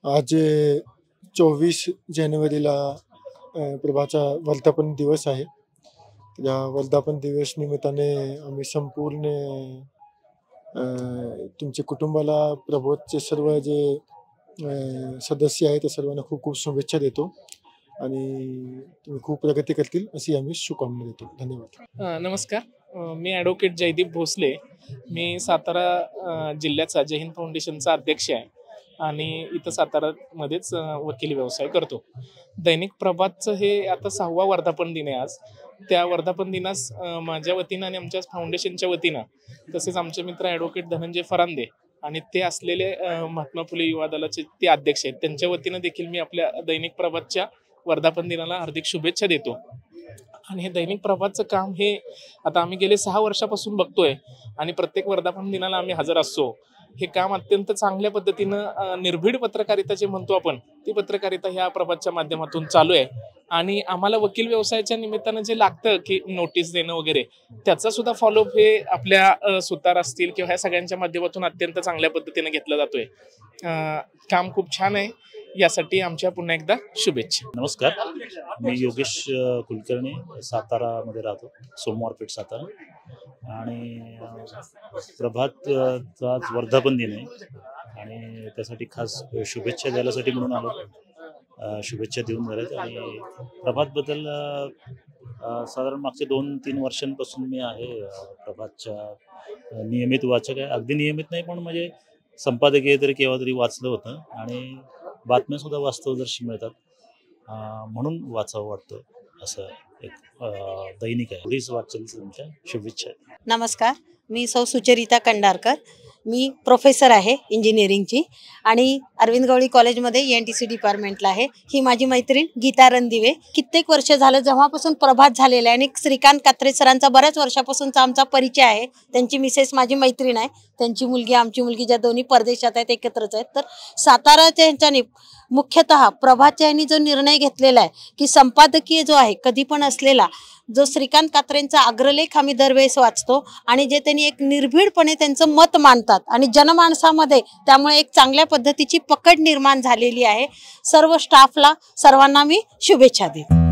आज 24 जानेवारीला प्रभाचा वर्धापन दिवस आहे। या वर्धापन दिवस निमित्ताने आम्ही संपूर्ण तुमच्या कुटुंबाला प्रभोचे सर्व जे सदस्य आहेत त्या सर्वांना खूप खूप शुभेच्छा देतो आणि तुम्ही खूप प्रगती करतील अशी आम्ही शुभकामना देतो। धन्यवाद। नमस्कार, मी ॲडव्होकेट जयदीप भोसले। मी सातारा जिल्ह्याचा जय हिंद फाउंडेशनचा अध्यक्ष आहे आणि इथं सातारामध्येच वकिली व्यवसाय करतो। दैनिक प्रभातचं हे आता 6वा वर्धापन दिन आहे आज। त्या वर्धापन दिनास माझ्या वतीनं आणि आमच्या फाउंडेशनच्या वतीनं तसेच आमचे मित्र ॲडव्होकेट धनंजय फरांदे आणि ते असलेले महात्मा फुले युवा दलाचे ते अध्यक्ष आहेत, त्यांच्या वतीनं देखील मी आपल्या दैनिक प्रभातच्या वर्धापन दिनाला हार्दिक शुभेच्छा देतो। आणि हे दैनिक प्रभातचं काम हे आता आम्ही गेले 6 वर्षापासून बघतोय आणि प्रत्येक वर्धापन दिनाला आम्ही हजर असतो। हे काम अत्यंत चांगल्या पद्धतीनं निर्भीड पत्रकारिता जे म्हणतो आपण ती पत्रकारिता ह्या प्रभातच्या माध्यमातून चालू आहे आणि आम्हाला वकील व्यवसायाच्या निमित्तानं जे लागतं की नोटीस देणं वगैरे त्याचा सुद्धा फॉलोअप हे आपल्या सुतार असतील किंवा ह्या सगळ्यांच्या माध्यमातून अत्यंत चांगल्या पद्धतीने घेतला जातोय। काम खूप छान आहे, यासाठी आमच्या पुन्हा एकदा शुभेच्छा। नमस्कार, मी योगेश कुलकर्णी सातारामध्ये राहतो, सोमवार पेठ सातारा। आणि प्रभातचा आज वर्धापन दिन आहे आणि त्यासाठी खास शुभेच्छा द्यायसाठी म्हणून आलो। शुभेच्छा देऊन झाल्यात आणि प्रभातबद्दल साधारण मागच्या 2-3 वर्षांपासून मी आहे प्रभातच्या नियमित वाचक आहे। अगदी नियमित नाही पण म्हणजे संपादकीय तरी केव्हा तरी वाचलं होतं आणि बातम्या सुद्धा वास्तवदर्शी मिळतात म्हणून वाचावं वाटतं। असं एक दैनिक आहे। प्लीज वाचन तुमच्या शुभेच्छा। नमस्कार, मी सौ सुचरिता कंडारकर। मी प्रोफेसर आहे इंजिनिअरिंगची आणि अरविंद गवळी कॉलेजमध्ये ENTC डिपार्टमेंटला आहे। ही माझी मैत्रीण गीता रणदिवे। कित्येक वर्ष झालं जेव्हापासून प्रभात झालेला आहे आणि श्रीकांत कात्रे सरांचा बऱ्याच वर्षापासूनचा आमचा परिचय आहे। त्यांची मिसेस माझी मैत्रीण आहे, त्यांची मुलगी आमची मुलगी ज्या दोन्ही परदेशात आहेत एकत्रच आहेत। तर साताराच्या ह्यांच्याने मुख्यतः प्रभातच्या यांनी जो निर्णय घेतलेला आहे की संपादकीय जो आहे कधी पण असलेला जो श्रीकांत कात्रेंचा अग्रलेख आम्ही दरवेळेस वाचतो आणि जे त्यांनी एक निर्भीडपणे त्यांचं मत मांडतात आणि जनमानसामध्ये त्यामुळे एक चांगल्या पद्धतीची पकड निर्माण झालेली आहे। सर्व स्टाफला सर्वांना मी शुभेच्छा देते।